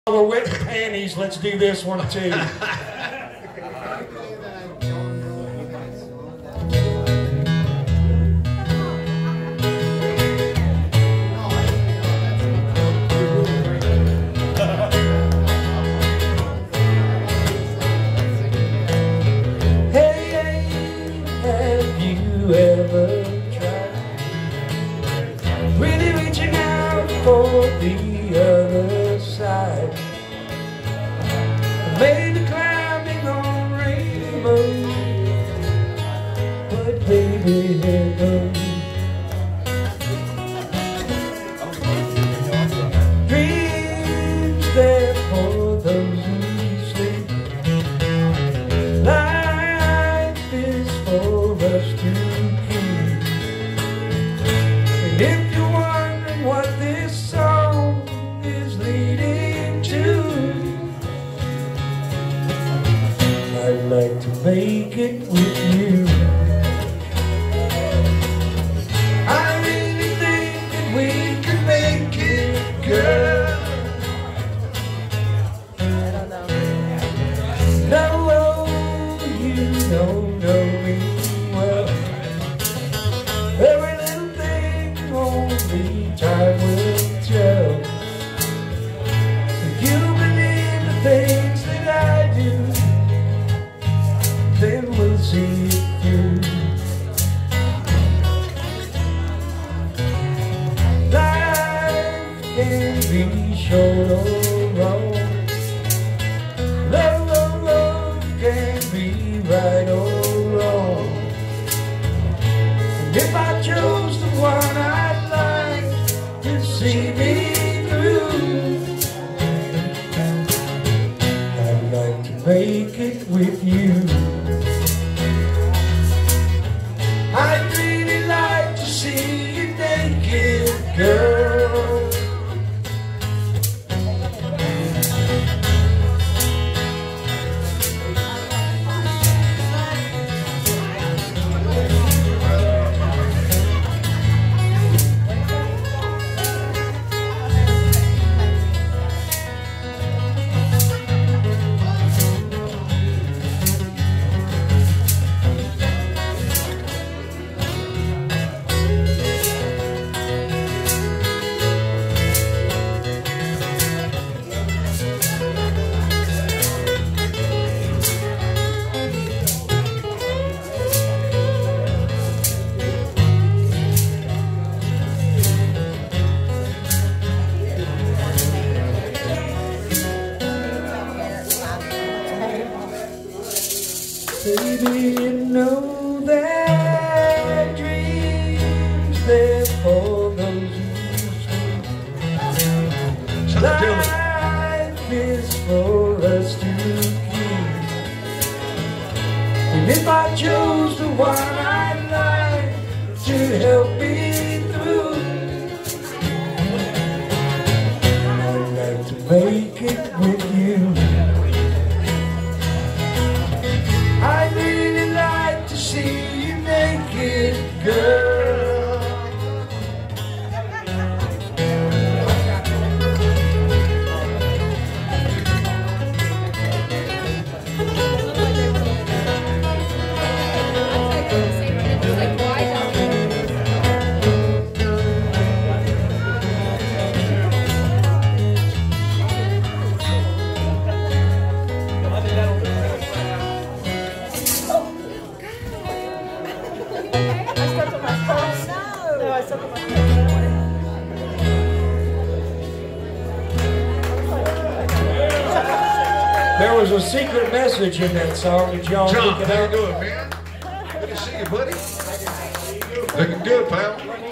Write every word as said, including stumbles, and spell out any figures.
We're wetting panties. Let's do this one too. Hey, have you ever tried really reaching out for the other side? Maybe climbing on rainbows, but baby, heaven. Dreams there for those who sleep. Life is for us to keep. And if you're wondering what this song is leading to, I'd like to make it with you. I really think that we can make it, girl. No, you don't know me well. Every little thing only time will tell. If you believe the things that I do, then we'll see it through. Life can be short or wrong. Love, love, love can be right or wrong. And if I chose the one I'd like to see me through, I'd like to make it with you. I'd really like to see you naked, girl. Baby, you know that dreams there for those who sleep. Life is for us to keep. And if I chose the one I'd like to help me through, I'd like to make it with you. I'd really like to see you naked, girl. There was a secret message in that song. Did y'all John, pick it how you up? doing, man? Good to see you, buddy. Looking good, pal.